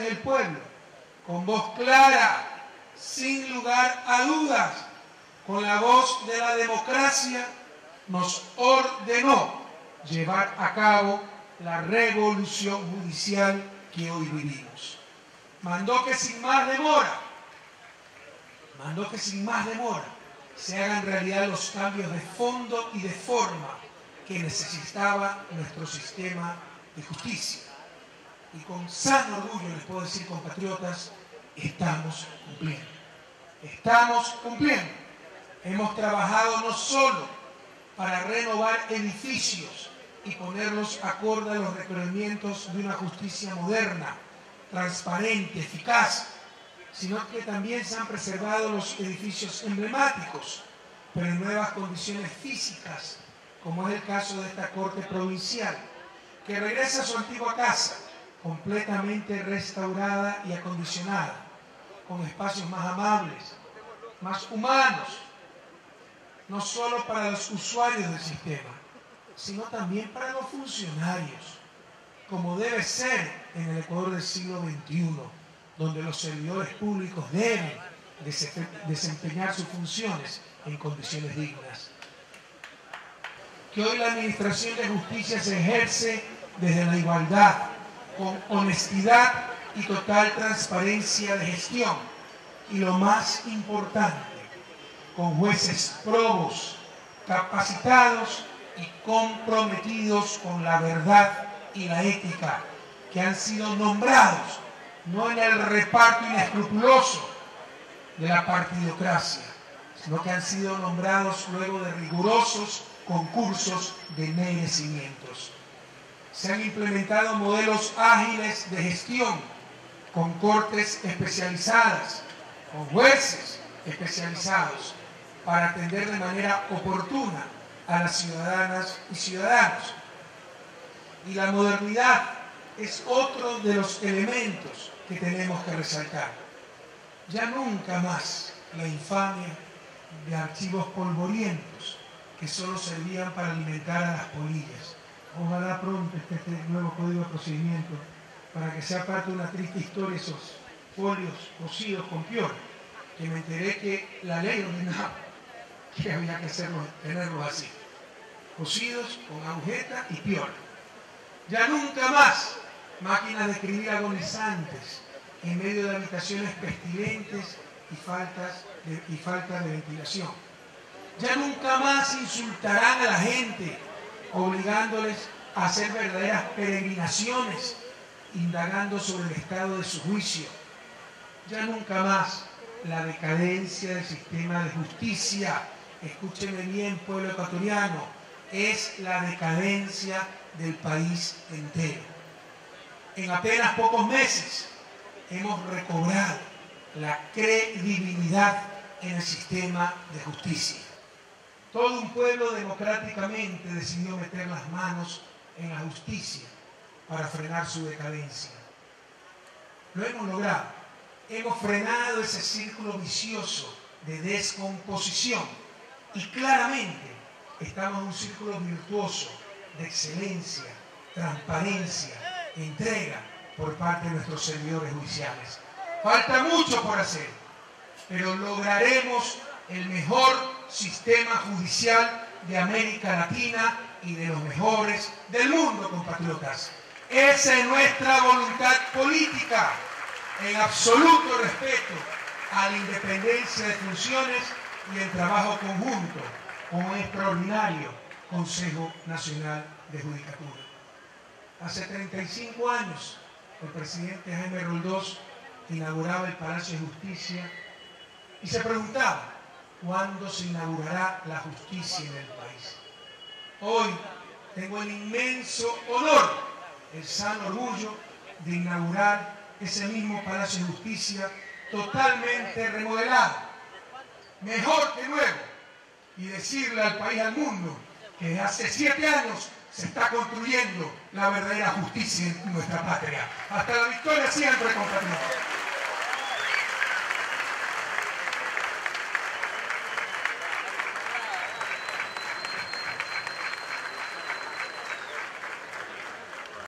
del pueblo, con voz clara, sin lugar a dudas, con la voz de la democracia, nos ordenó llevar a cabo la revolución judicial que hoy vivimos. Mandó que sin más demora se hagan realidad los cambios de fondo y de forma que necesitaba nuestro sistema de justicia. Y con sano orgullo les puedo decir, compatriotas, estamos cumpliendo. Estamos cumpliendo. Hemos trabajado no solo para renovar edificios y ponerlos acorde a los requerimientos de una justicia moderna, transparente, eficaz, sino que también se han preservado los edificios emblemáticos, pero en nuevas condiciones físicas, como es el caso de esta Corte Provincial, que regresa a su antigua casa, completamente restaurada y acondicionada, con espacios más amables, más humanos, no solo para los usuarios del sistema, sino también para los funcionarios, como debe ser en el Ecuador del siglo XXI, donde los servidores públicos deben desempeñar sus funciones en condiciones dignas. Que hoy la administración de justicia se ejerce desde la igualdad, con honestidad y total transparencia de gestión, y lo más importante, con jueces probos, capacitados y comprometidos con la verdad y la ética, que han sido nombrados no en el reparto inescrupuloso de la partidocracia, sino que han sido nombrados luego de rigurosos concursos de merecimientos. Se han implementado modelos ágiles de gestión, con cortes especializadas, con jueces especializados, para atender de manera oportuna a las ciudadanas y ciudadanos. Y la modernidad es otro de los elementos que tenemos que resaltar. Ya nunca más la infamia de archivos polvorientos que solo servían para alimentar a las polillas. Ojalá pronto esté este nuevo código de procedimiento para que sea parte de una triste historia esos folios cosidos con pior, que me enteré que la ley ordenaba que había que tenerlos así, cosidos con agujeta y pior. Ya nunca más máquinas de escribir agonizantes en medio de habitaciones pestilentes y falta de ventilación. Ya nunca más insultarán a la gente, obligándoles a hacer verdaderas peregrinaciones, indagando sobre el estado de su juicio. Ya nunca más la decadencia del sistema de justicia, escúchenme bien, pueblo ecuatoriano, es la decadencia del país entero. En apenas pocos meses hemos recobrado la credibilidad en el sistema de justicia. Todo un pueblo democráticamente decidió meter las manos en la justicia para frenar su decadencia. Lo hemos logrado. Hemos frenado ese círculo vicioso de descomposición y claramente estamos en un círculo virtuoso de excelencia, transparencia, entrega por parte de nuestros servidores judiciales. Falta mucho por hacer, pero lograremos el mejor sistema judicial de América Latina y de los mejores del mundo, compatriotas. Esa es nuestra voluntad política, en absoluto respeto a la independencia de funciones y el trabajo conjunto con un extraordinario Consejo Nacional de Judicatura. Hace 35 años, el presidente Jaime Roldós inauguraba el Palacio de Justicia y se preguntaba cuándo se inaugurará la justicia en el país. Hoy tengo el inmenso honor, el sano orgullo de inaugurar ese mismo Palacio de Justicia totalmente remodelado, mejor que nuevo, y decirle al país, al mundo, que desde hace 7 años se está construyendo la verdadera justicia en nuestra patria. Hasta la victoria siempre, compañeros.